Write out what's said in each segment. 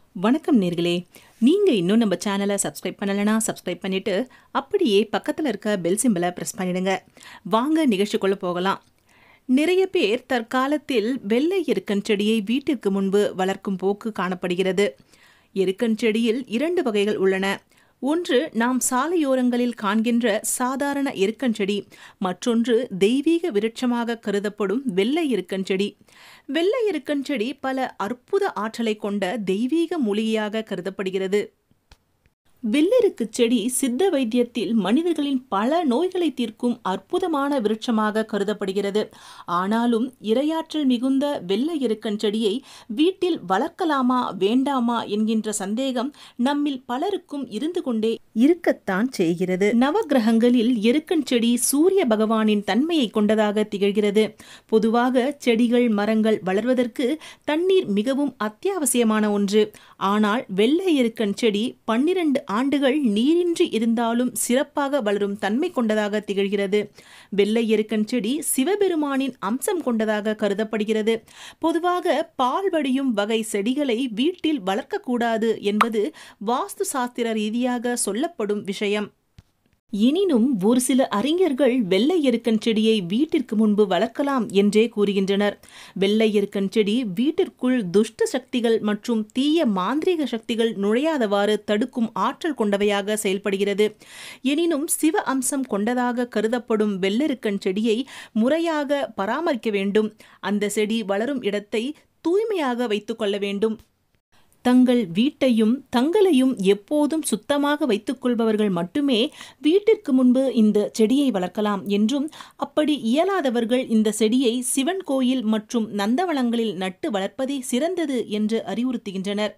வணக்கம் நேர்களே. நீங்க இன்னும் நம்ம சேனலை சப்ஸ்கிரைப் பண்ணலைன்னா சப்ஸ்கிரைப் பண்ணிட்டு அப்படியே பக்கத்தில் இருக்க பெல் சிம்பலை ப்ரெஸ் பண்ணிடுங்க. வாங்க நிகழ்ச்சிக்குள்ள போகலாம். நிறைய பேர் தற்காலத்தில் வெள்ளை எருக்கன் செடியை வீட்டிற்கு முன்பு வளர்க்கும் போக்கு காணப்படுகிறது. எருக்கன் செடியில் 2 வகைகள் உள்ளன. ஒன்று நாம் சாலையோரங்களில் காண்கின்ற சாதாரண எருக்கன் செடி, மற்றொன்று தெய்வீக விருட்சமாக கருதப்படும் வெள்ளை எருக்கன் செடி. வெள்ளை எருக்கன் செடி பல அற்புத ஆற்றலை கொண்ட தெய்வீக மூலிகையாக கருதப்படுகிறது. வெள்ளெருக்கு செடி சித்த வைத்தியத்தில் மனிதர்களின் பல நோய்களை தீர்க்கும் அற்புதமான விருட்சமாக கருதப்படுகிறது. ஆனாலும் இரையாற்றல் மிகுந்த வெள்ளை எருக்கன் செடியை வீட்டில் வளர்க்கலாமா வேண்டாமா என்கின்ற சந்தேகம் நம்மில் பலருக்கும் இருந்து கொண்டே இருக்கத்தான் செய்கிறது. நவகிரகங்களில் எருக்கன் செடி சூரிய பகவானின் தன்மையை கொண்டதாக திகழ்கிறது. பொதுவாக செடிகள் மரங்கள் வளர்வதற்கு தண்ணீர் மிகவும் அத்தியாவசியமான ஒன்று. ஆனால் வெள்ளை எருக்கன் செடி 12 ஆண்டுகள் நீரின்றி இருந்தாலும் சிறப்பாக வளரும் தன்மை கொண்டதாக திகழ்கிறது. வெள்ளை எருக்கன் செடி சிவபெருமானின் அம்சம் கொண்டதாக கருதப்படுகிறது. பொதுவாக பால் வடியும் வகை செடிகளை வீட்டில் வளர்க்கக்கூடாது என்பது வாஸ்து சாஸ்திர ரீதியாக சொல்லப்படும் விஷயம். எனினும் ஒரு சில அறிஞர்கள் வெள்ளை எருக்கன் செடியை வீட்டிற்கு முன்பு வளர்க்கலாம் என்றே கூறுகின்றனர். வெள்ளை எருக்கன் செடி வீட்டிற்குள் துஷ்ட சக்திகள் மற்றும் தீய மாந்திரீக சக்திகள் நுழையாதவாறு தடுக்கும் ஆற்றல் கொண்டவையாக செயல்படுகிறது. எனினும் சிவ அம்சம் கொண்டதாக கருதப்படும் வெள்ளெருக்கன் செடியை முறையாக பராமரிக்க வேண்டும். அந்த செடி வளரும் இடத்தை தூய்மையாக வைத்துக் கொள்ள வேண்டும். தங்கள் வீட்டையும் தங்களையும் எப்போதும் சுத்தமாக வைத்துக் கொள்பவர்கள் மட்டுமே வீட்டிற்கு முன்பு இந்த செடியை வளர்க்கலாம் என்றும், அப்படி இயலாதவர்கள் இந்த செடியை சிவன் கோயில் மற்றும் நந்தவனங்களில் நட்டு வளர்ப்பதே சிறந்தது என்று அறிவுறுத்துகின்றனர்.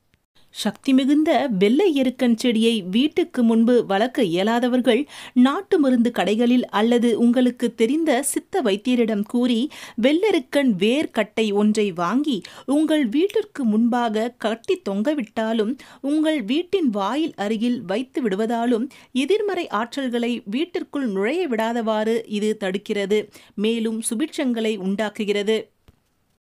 சக்தி மிகுந்த வெள்ளை எருக்கன் செடியை வீட்டுக்கு முன்பு வளர்க்க இயலாதவர்கள் நாட்டு மருந்து கடைகளில் அல்லது உங்களுக்கு தெரிந்த சித்த வைத்தியரிடம் கூறி வெள்ளெருக்கன் வேர் கட்டை ஒன்றை வாங்கி உங்கள் வீட்டிற்கு முன்பாக கட்டி தொங்கவிட்டாலும், உங்கள் வீட்டின் வாயில் அருகில் வைத்து விடுவதாலும் எதிர்மறை ஆற்றல்களை வீட்டிற்குள் நுழைய விடாதவாறு இது தடுக்கிறது. மேலும் சுபிட்சங்களை உண்டாக்குகிறது.